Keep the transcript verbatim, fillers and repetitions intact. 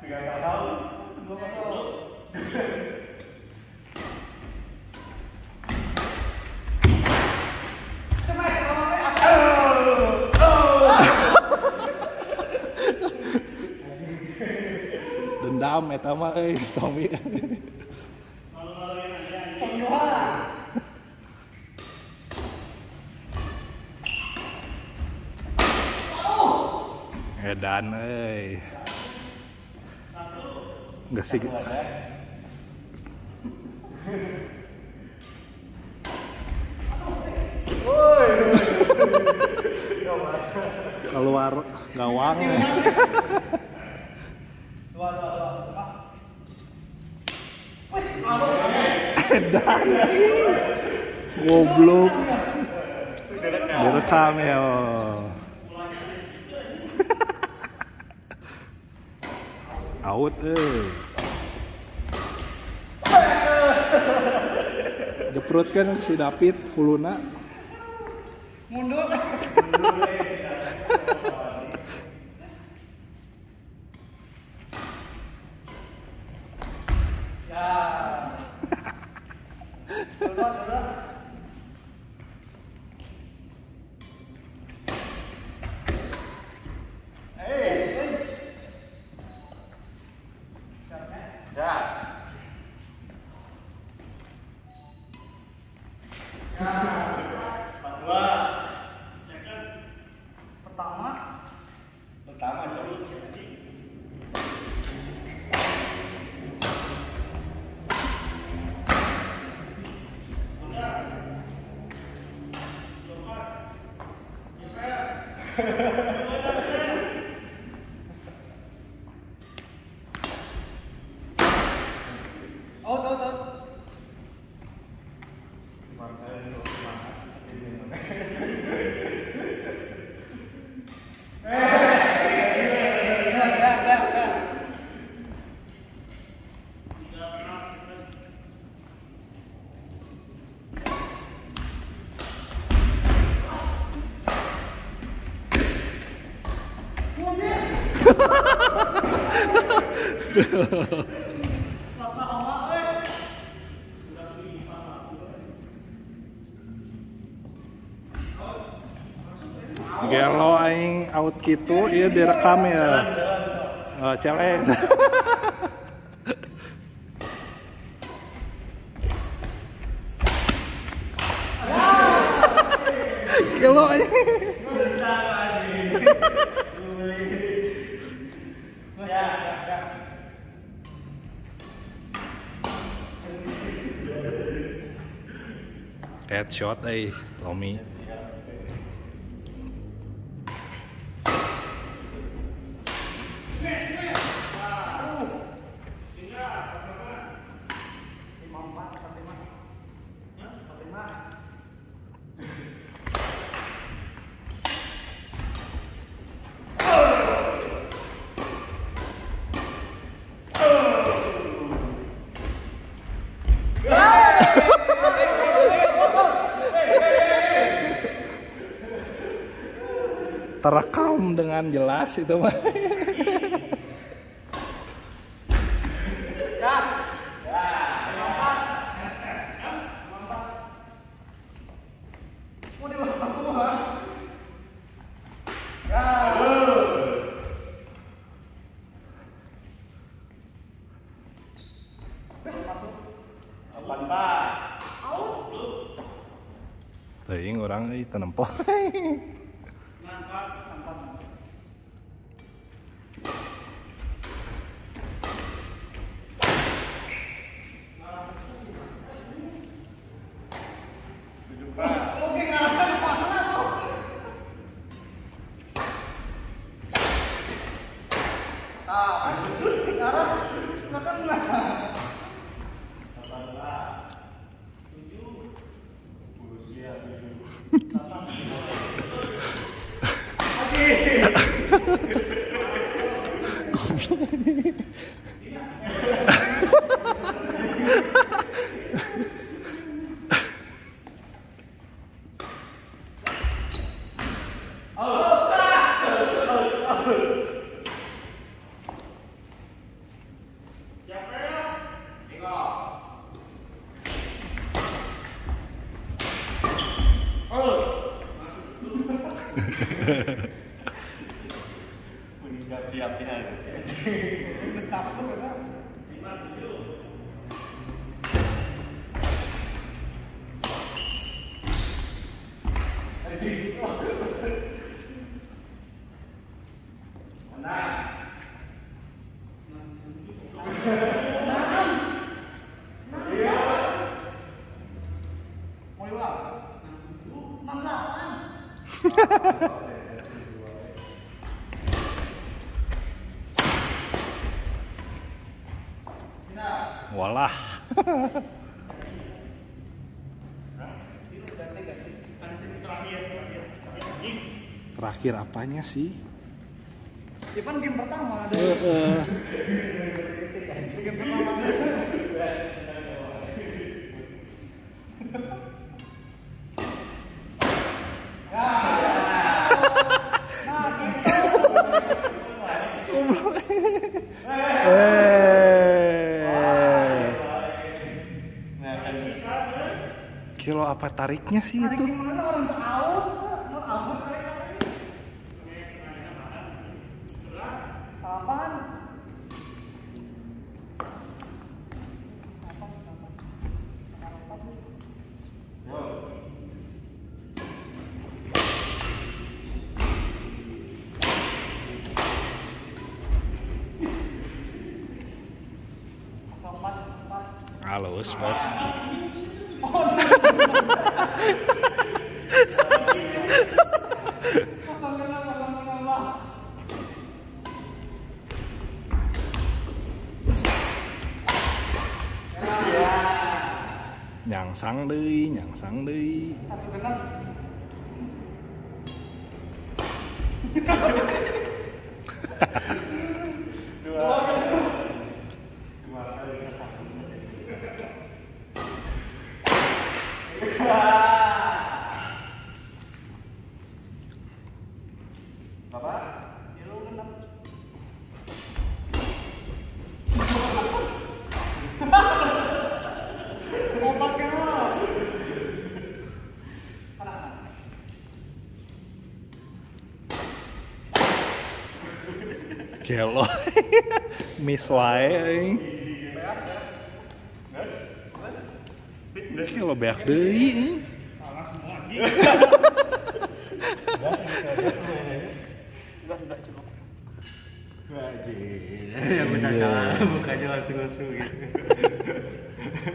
tiga kosong. dua kosong. Dendam eta mah euy Tommy. Semua. Edan euy. Geus sih. Keluar gawang. Dua, dua, dua. Edan. Goblok. Direkam ya. Out euy. Jeprutkeun si David huluna. Mundur. Ya. Dua, dua. Pertama, Pertama coba. out, out, out. Rasa awak euy. Gelo aing out kitu ieu direkam ya. Oh, celeng. Gelo aing. Headshot euy Tommy. Terekam dengan jelas itu mah. Teuing urang euy teu nempo. Udah siap-siap ya. Udah staff tuh kan. Walah. Terakhir apanya sih? Ya kan game pertama ada. Uh, uh. Game pertama. Kilo apa tariknya sih Tarik itu? gimana orang tahu? Mau tahu tarik tarik. Apaan? Halo, spot. Nyangsang deui, nyangsang deui. Satu genap. Dua. Dua kali satu. Bapak? Ya lu genap. Mau pakai lo. Kelo. Miss wae euy. Kelo beak deui euy. Salah semua. Sudah sudah cukup. Wajib. Yang benar kan bukannya langsung-langsung gitu.